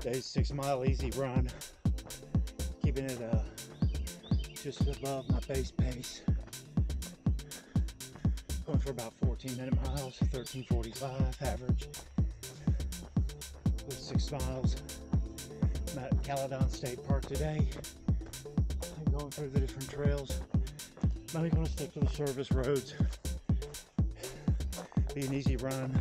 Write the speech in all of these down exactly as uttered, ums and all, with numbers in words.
Today's six mile easy run, keeping it uh, just above my base pace. Going for about fourteen minute miles, thirteen forty-five average. With six miles. I'm at Caledon State Park today. I'm going through the different trails. I'm only going to stick to the service roads. Be an easy run.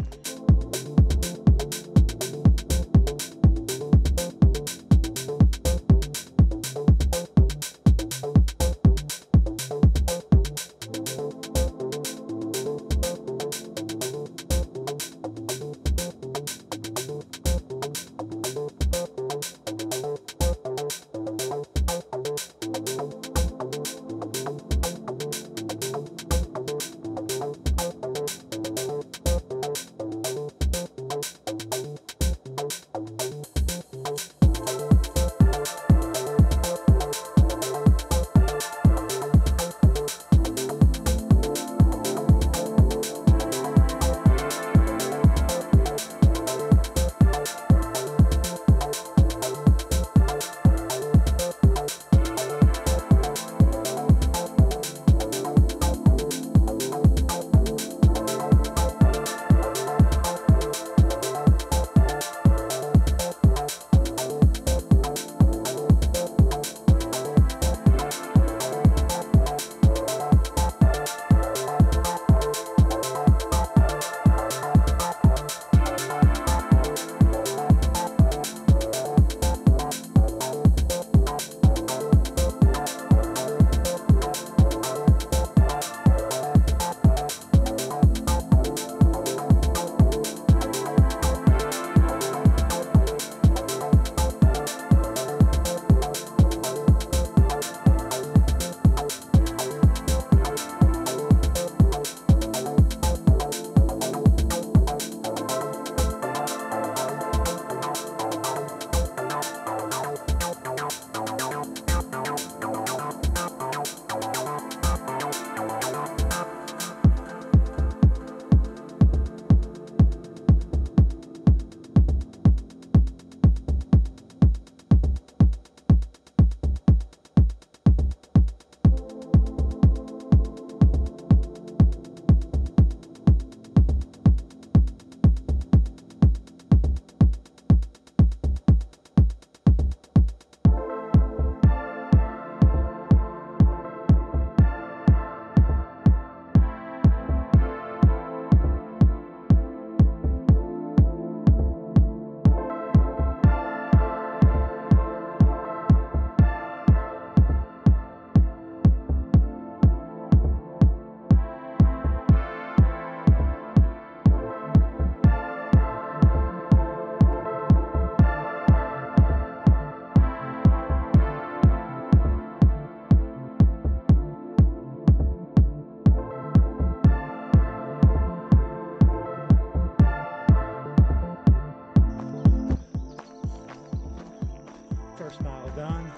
First mile done,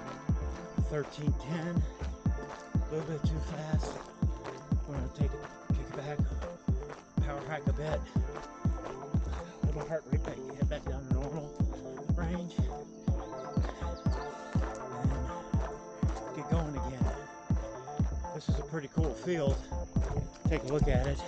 thirteen ten, a little bit too fast. I'm gonna take it, kick it back, power hike a bit, let my heart rate back, head back down to normal range, and get going again. This is a pretty cool field. Take a look at it.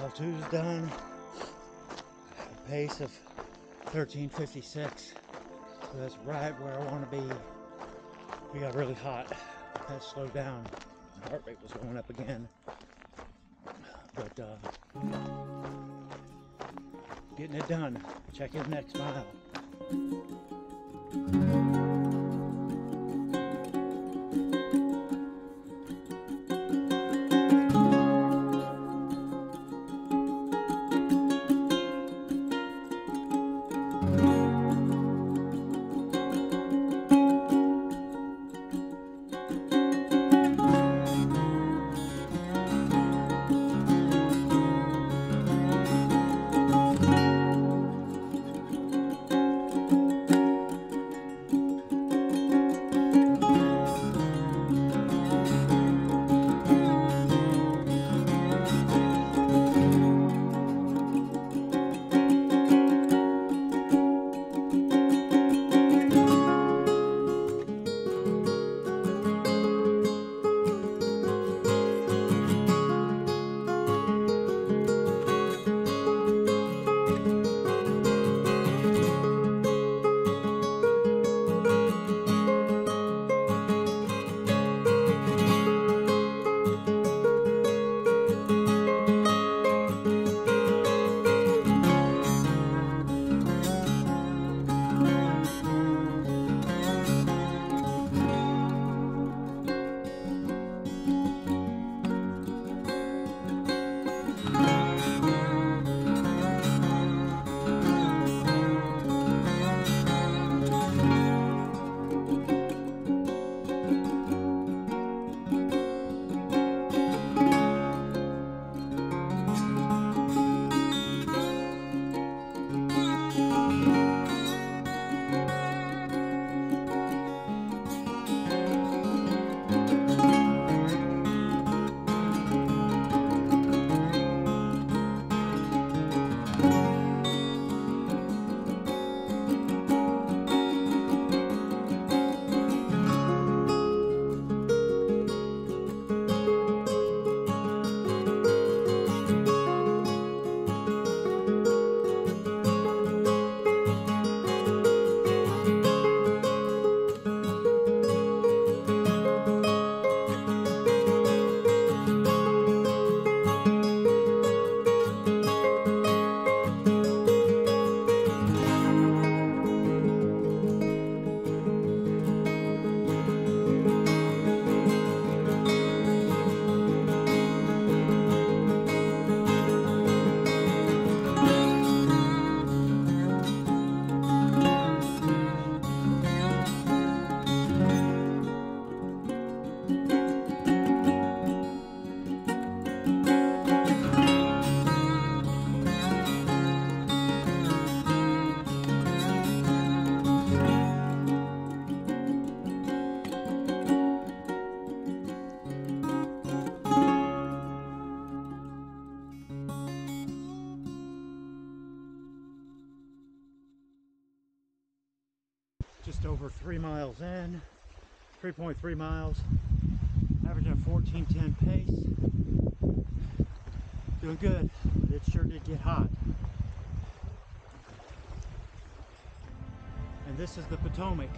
Mile two is done. A pace of thirteen fifty-six. So that's right where I want to be. We got really hot. I had to slow down. My heart rate was going up again. But uh, getting it done. Check in next mile. Just over three miles in, three point three miles, averaging a fourteen ten pace. Doing good, but it sure did get hot. And this is the Potomac.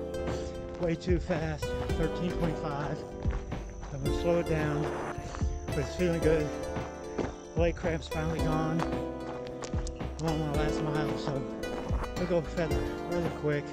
way too fast, thirteen twenty-five. I'm gonna slow it down, but it's feeling good. Leg cramp's finally gone. I'm on my last mile, so I'll go feather really quick.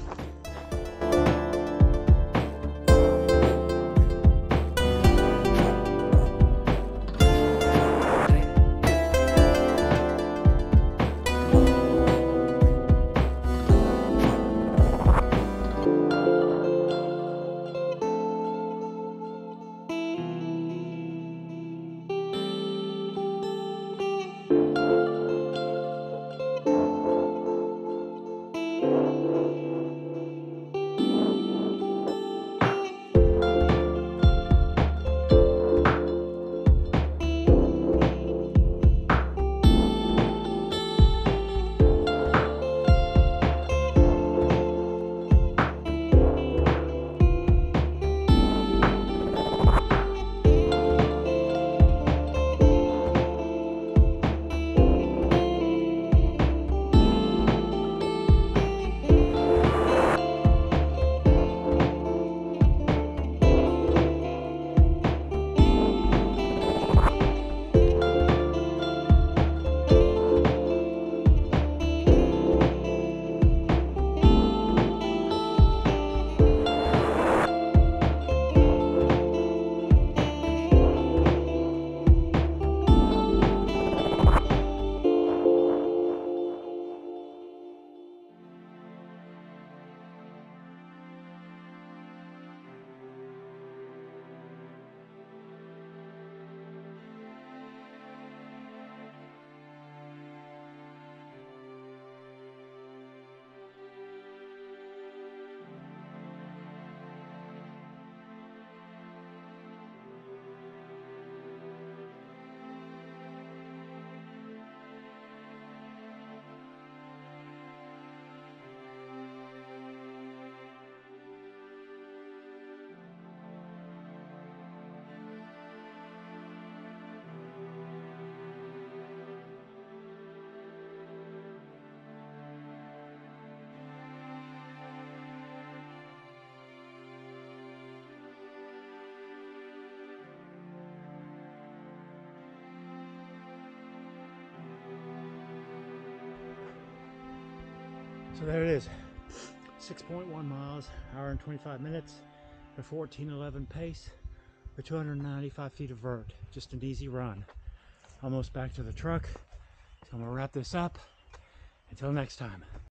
So there it is, six point one miles, hour and twenty-five minutes, a fourteen eleven pace, with two hundred ninety-five feet of vert. Just an easy run. Almost back to the truck. So I'm gonna wrap this up. Until next time.